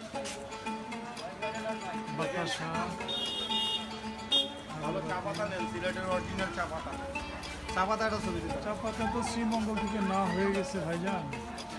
বাতাসা ভালো চা পাতা নেন, সিলেটের অরিজিনাল চা পাতা। চা পাতাটা ছবি দিতে। চা পাতা তো শ্রীমঙ্গল থেকে না হয়ে গেছে ভাইজান।